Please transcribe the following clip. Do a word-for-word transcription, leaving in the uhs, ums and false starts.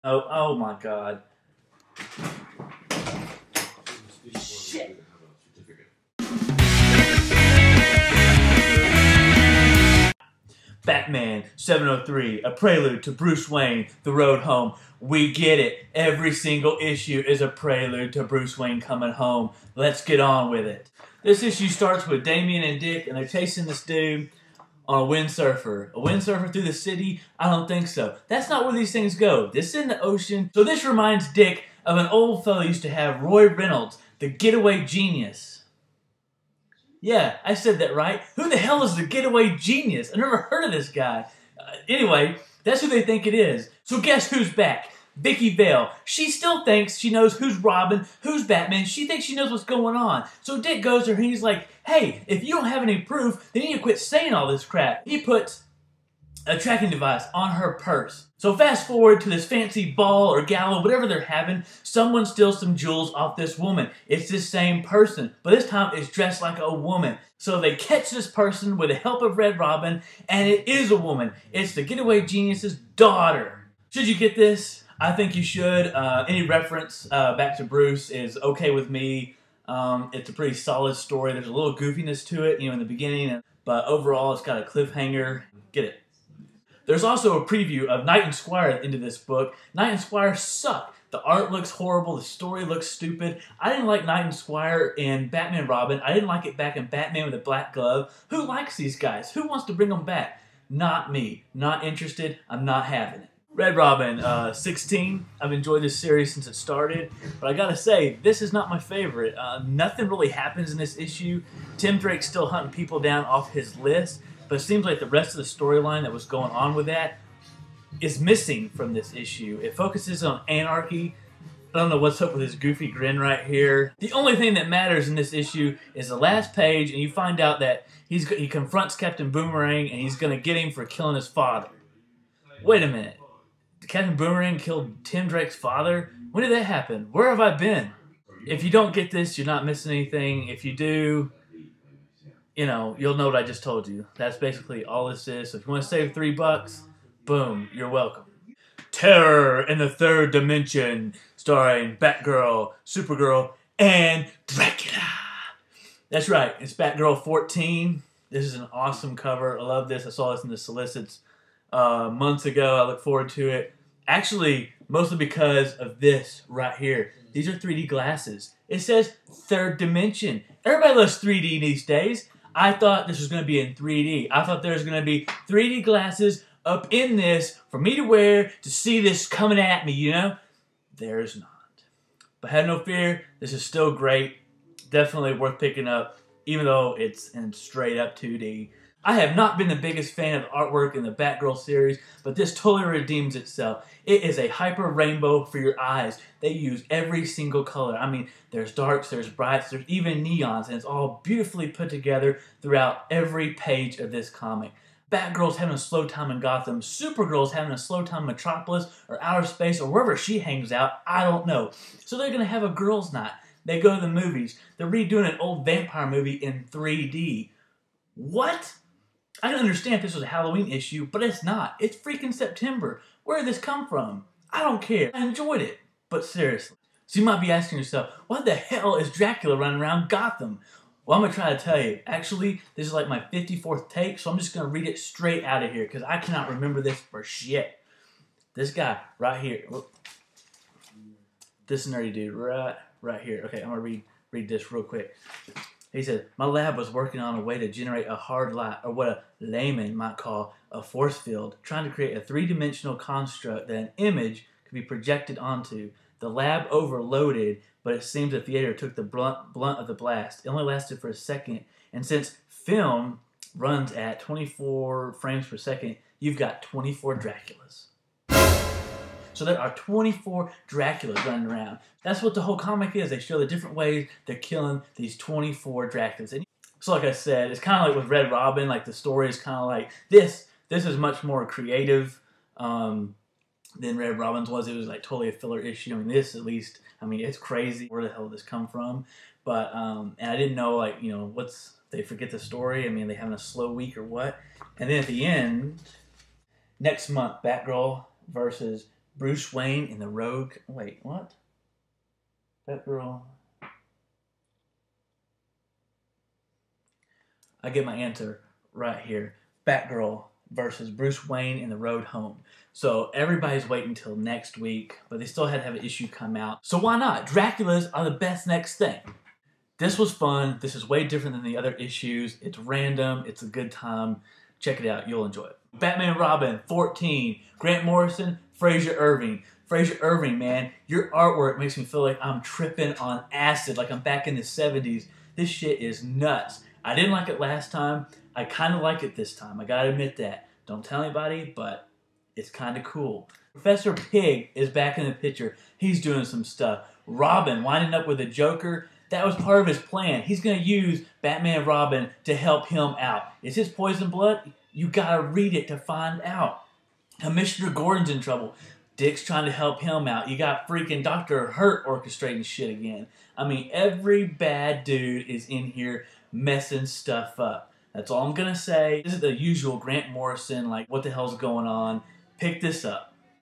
Oh, oh my God. Shit. Batman seven oh three, a prelude to Bruce Wayne, The Road Home. We get it. Every single issue is a prelude to Bruce Wayne coming home. Let's get on with it. This issue starts with Damian and Dick, and they're chasing this dude on a windsurfer. A windsurfer through the city? I don't think so. That's not where these things go. This is in the ocean. So this reminds Dick of an old fellow used to have, Roy Reynolds, the getaway genius. Yeah, I said that right. Who the hell is the getaway genius? I've never heard of this guy. Uh, anyway, that's who they think it is. So guess who's back? Vicki Vale. She still thinks she knows who's Robin, who's Batman. She thinks she knows what's going on. So Dick goes to her and he's like, hey, if you don't have any proof, then you need to quit saying all this crap. He puts a tracking device on her purse. So fast forward to this fancy ball or gala, whatever they're having, someone steals some jewels off this woman. It's the same person, but this time it's dressed like a woman. So they catch this person with the help of Red Robin, and it is a woman. It's the getaway genius's daughter. Should you get this? I think you should. Uh, any reference uh, back to Bruce is okay with me. Um, it's a pretty solid story. There's a little goofiness to it, you know, in the beginning, but overall it's got a cliffhanger. Get it. There's also a preview of Knight and Squire at the end of this book. Knight and Squire suck. The art looks horrible. The story looks stupid. I didn't like Knight and Squire in Batman and Robin. I didn't like it back in Batman with a Black Glove. Who likes these guys? Who wants to bring them back? Not me. Not interested. I'm not having it. Red Robin, uh, sixteen. I've enjoyed this series since it started, but I gotta say, this is not my favorite. Uh, nothing really happens in this issue. Tim Drake's still hunting people down off his list, but it seems like the rest of the storyline that was going on with that is missing from this issue. It focuses on anarchy. I don't know what's up with his goofy grin right here. The only thing that matters in this issue is the last page, and you find out that he's he confronts Captain Boomerang, and he's gonna get him for killing his father. Wait a minute. Captain Boomerang killed Tim Drake's father? When did that happen? Where have I been? If you don't get this, you're not missing anything. If you do, you know, you'll know what I just told you. That's basically all this is. So if you want to save three bucks, boom, you're welcome. Terror in the Third Dimension, starring Batgirl, Supergirl, and Dracula. That's right, it's Batgirl fourteen. This is an awesome cover. I love this. I saw this in the solicits uh, months ago. I look forward to it. Actually, mostly because of this right here. These are three D glasses. It says Third Dimension. Everybody loves three D these days. I thought this was going to be in three D. I thought there was going to be three D glasses up in this for me to wear to see this coming at me, you know? There's not. But have no fear, this is still great. Definitely worth picking up, even though it's in straight up two D. I have not been the biggest fan of the artwork in the Batgirl series, but this totally redeems itself. It is a hyper rainbow for your eyes. They use every single color. I mean, there's darks, there's brights, there's even neons, and it's all beautifully put together throughout every page of this comic. Batgirl's having a slow time in Gotham. Supergirl's having a slow time in Metropolis or outer space or wherever she hangs out. I don't know. So they're going to have a girls' night. They go to the movies. They're redoing an old vampire movie in three D. What? I can understand if this was a Halloween issue, but it's not. It's freaking September. Where did this come from? I don't care. I enjoyed it. But seriously. So you might be asking yourself, what the hell is Dracula running around Gotham? Well, I'm going to try to tell you. Actually, this is like my fifty-fourth take, so I'm just going to read it straight out of here because I cannot remember this for shit. This guy right here. This nerdy dude right, right here. Okay, I'm going to read, read this real quick. He said, my lab was working on a way to generate a hard light, or what a layman might call a force field, trying to create a three-dimensional construct that an image could be projected onto. The lab overloaded, but it seems the theater took the blunt, blunt of the blast. It only lasted for a second, and since film runs at twenty-four frames per second, you've got twenty-four Draculas. So there are twenty-four Draculas running around. That's what the whole comic is. They show the different ways they're killing these twenty-four Draculas. And so like I said, it's kind of like with Red Robin, like the story is kind of like this. This is much more creative um, than Red Robin's was. It was like totally a filler issue. I mean, this at least, I mean, it's crazy. Where the hell did this come from? But, um, and I didn't know, like, you know, what's, they forget the story. I mean, they having a slow week or what? And then at the end, next month, Batgirl versus Bruce Wayne in the Rogue... Wait, what? Batgirl... I get my answer right here. Batgirl versus Bruce Wayne in The Road Home. So everybody's waiting until next week, but they still had to have an issue come out. So why not? Draculas are the best next thing. This was fun. This is way different than the other issues. It's random. It's a good time. Check it out. You'll enjoy it. Batman and Robin, fourteen. Grant Morrison, Fraser Irving. Fraser Irving, man, your artwork makes me feel like I'm tripping on acid, like I'm back in the seventies. This shit is nuts. I didn't like it last time. I kind of like it this time. I gotta admit that. Don't tell anybody, but it's kind of cool. Professor Pig is back in the picture. He's doing some stuff. Robin winding up with the Joker. That was part of his plan. He's gonna use Batman and Robin to help him out. Is his poison blood? You gotta read it to find out. Commissioner Gordon's in trouble. Dick's trying to help him out. You got freaking Doctor Hurt orchestrating shit again. I mean, every bad dude is in here messing stuff up. That's all I'm gonna say. This is the usual Grant Morrison, like, what the hell's going on? Pick this up.